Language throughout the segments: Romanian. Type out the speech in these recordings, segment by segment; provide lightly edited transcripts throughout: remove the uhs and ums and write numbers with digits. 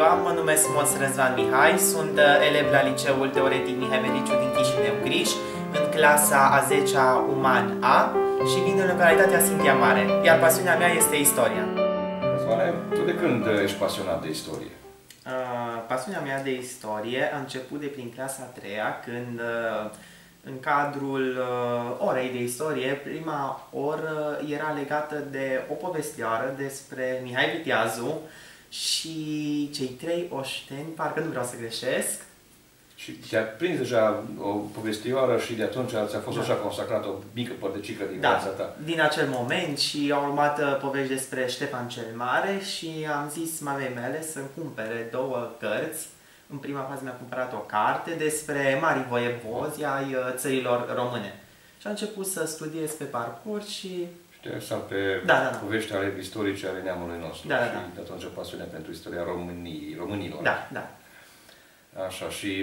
mă numesc Moț Răzvan Mihai, sunt elev la Liceul Teoretic Mihai Mediciu din Chișinău Griș, în clasa a 10-a Uman A și vin din localitatea Sintia Mare, iar pasiunea mea este istoria. Răzvane, tu de când ești pasionat de istorie? Pasiunea mea de istorie a început de prin clasa a 3-a, când în cadrul orei de istorie, prima oră era legată de o povestioară despre Mihai Viteazu și cei 3 oșteni, parcă nu vreau să greșesc. Și te-a prins deja o povestioară și de atunci ți-a fost așa consacrat o mică părticică din viața ta. Din acel moment și au urmat povești despre Ștefan cel Mare și am zis mamei mele să-mi cumpere 2 cărți. În prima fază mi-a cumpărat o carte despre mari voievozi ai țărilor române. Și am început să studiez pe parcurs și... Interesant pe povești ale istorice ale neamului nostru. Și de atunci pasiunea pentru istoria românilor. Da. Așa, și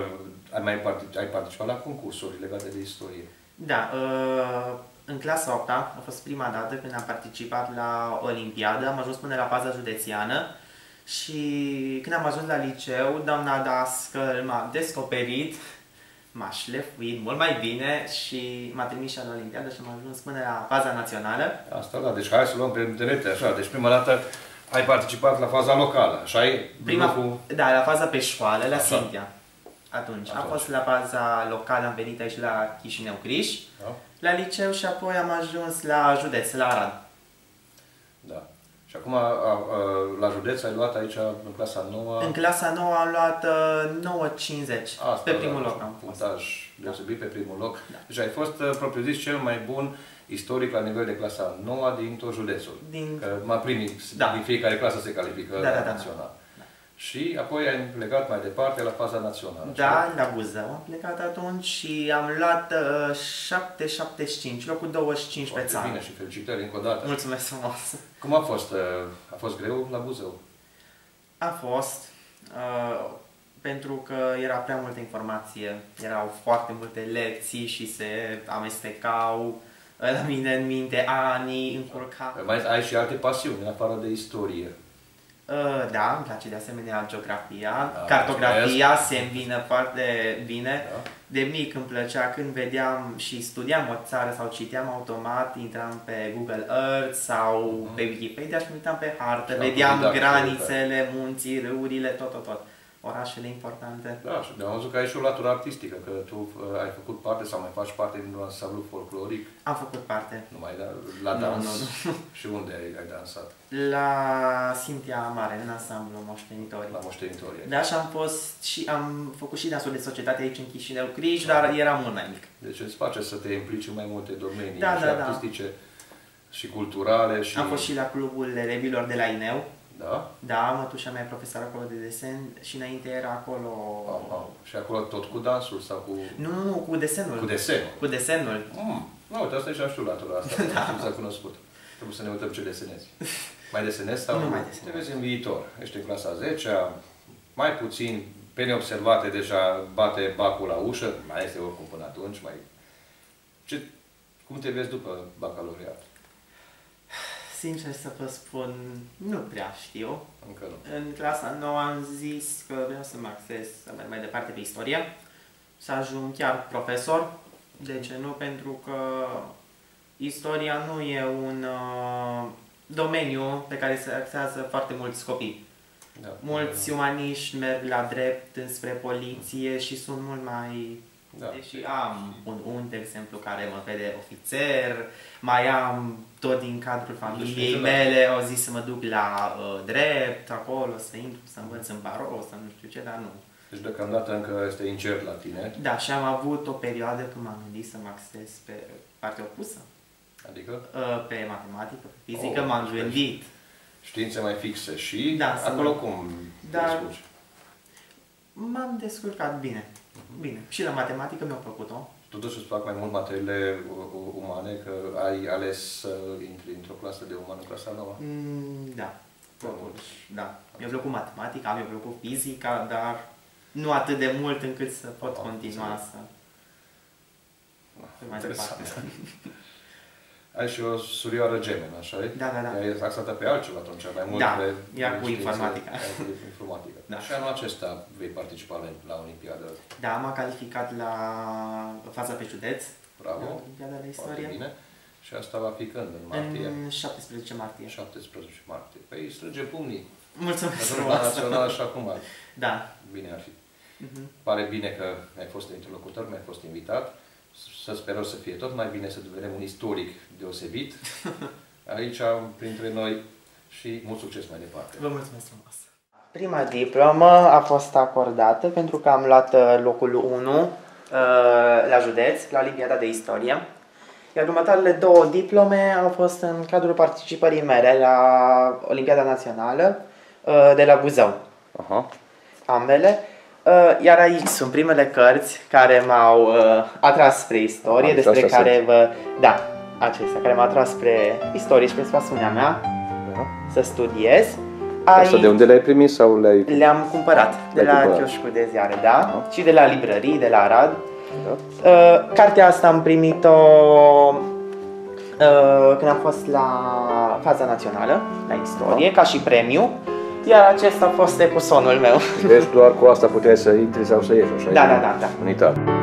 ai participat la concursuri legate de istorie? Da, în clasa 8-a a fost prima dată când am participat la Olimpiadă, am ajuns până la faza județeană și când am ajuns la liceu, doamna dascăl m-a descoperit, m-a șlefuit mult mai bine și m-a trimis și la Olimpiadă și am ajuns până la faza națională. Asta da, deci hai să luăm pe internet, așa, deci prima dată ai participat la faza locală, așa e? Da, la faza pe școală, la Sintia. Atunci. Am fost la faza locală, am venit aici la Chișinău Griș, la liceu și apoi am ajuns la județ, la Arad. Da. Și acum la județ ai luat aici în clasa 9? În clasa 9 am luat 9,50. Pe primul loc am fost. Punctaj deosebit pe primul loc. Da. Deci ai fost, propriu zis, cel mai bun istoric la nivel de clasa 9 din tot județul. Că din fiecare clasă se califică național. Și apoi ai plecat mai departe la faza națională. Da, la Buzău am plecat atunci și am luat 7,75, locul 25 pe țară. Bine și felicitări încă o dată. Mulțumesc frumos! Cum a fost? A fost greu la Buzău? A fost, pentru că era prea multă informație, erau foarte multe lecții și se amestecau la mine în minte anii, încurca. Mai ai și alte pasiuni, în afară de istorie? Da, îmi place de asemenea geografia, cartografia se îmbină foarte bine. De mic îmi plăcea când vedeam și studiam o țară sau citeam automat, intram pe Google Earth sau pe Wikipedia și mă uitam pe hartă, vedeam granițele, munții, râurile, tot. Orașele importante. Da, și am văzut că ai și o latură artistică, că tu ai făcut parte sau mai faci parte din un ansamblu folcloric. Am făcut parte. Numai la dans? Nu. Și unde ai dansat? La Sintia Mare, în ansamblu Moștenitorii. La Moștenitorii. Da, și am făcut și dansul de societate aici în Chișinău Griș, dar era mult mai mic. Deci îți place să te implici în mai multe domenii și artistice și culturale. Și... Am fost și la clubul elevilor de la INEU. Da? Da, mătușa mea e profesor acolo de desen și înainte era acolo... Și acolo tot cu dansul sau cu... Nu, cu desenul. Cu desenul? Cu desenul. Uite, asta e și am știut latura asta, nu s-a cunoscut. Trebuie să ne uităm ce desenezi. Mai desenezi sau... Nu mai desenez. Te vezi în viitor. Ești în clasa 10-a, mai puțin, pe neobservate deja bate bacul la ușă, mai este oricum până atunci, cum te vezi după bacalaureat? Sincer să vă spun, nu prea știu. Încă nu. În clasa 9 am zis că vreau să mă axez, să merg mai departe pe istorie, să ajung chiar profesor. De ce nu? Pentru că istoria nu e un domeniu pe care se axează foarte mulți copii. Mulți umaniști merg la drept înspre poliție și sunt mult mai... Deși am un exemplu care mă vede ofițer, mai am tot din cadrul familiei mele, au zis să mă duc la drept, acolo, să intru, să învăț în barou, să nu știu ce, dar nu. Deci deocamdată încă este incert la tine. Da, și am avut o perioadă când m-am gândit să mă axez pe partea opusă. Adică? Pe matematică, pe fizică, m-am gândit. Științe mai fixe și acolo cum te descurci? M-am descurcat bine. Bine. Și la matematică mi-a plăcut-o. Totuși îți plac mai mult materiile umane, că ai ales să intri într-o clasă de umană, clasa 9? Da. Da. Mi-a plăcut matematica, mi-a plăcut fizica, dar nu atât de mult încât să pot continua să... mai departe. Ai și o surioară gemenă, așa e? Da. Ea e axată pe altceva atunci, mai mult da, pe ea cu informatica. Da. Și anul acesta vei participa la Olimpiadă. Da, m-am calificat la faza pe județ. Bravo. La Olimpiada de Istorie. Bine. Și asta va fi când? În martie? În 17 martie. 17 martie. Păi strânge pumnii. Mulțumesc frumos. La național și acum. Da. Bine ar fi. Pare bine că ai fost interlocutor, mi-ai fost invitat. Să sperăm să fie tot mai bine, să vedem un istoric deosebit aici, printre noi, și mult succes mai departe. Vă mulțumesc frumos! Prima diplomă a fost acordată pentru că am luat locul 1 la județ, la Olimpiada de Istorie. Iar următoarele 2 diplome au fost în cadrul participării mele la Olimpiada Națională de la Buzău. Ambele. Iar aici sunt primele cărți care m-au atras spre istorie, despre care vă... Da, acestea, care m-au atras spre istorie și spre pasiunea mea să studiez. Asta de unde le-ai primit sau le-ai... Le-am cumpărat de la chioșcul de ziare, da, și de la librării, de la Arad. Cartea asta am primit-o când am fost la faza națională, la istorie, ca și premiu. Iar acesta a fost epusonul meu. Deci doar cu asta puteai să intri sau să ieși, așa? Da. În Italia.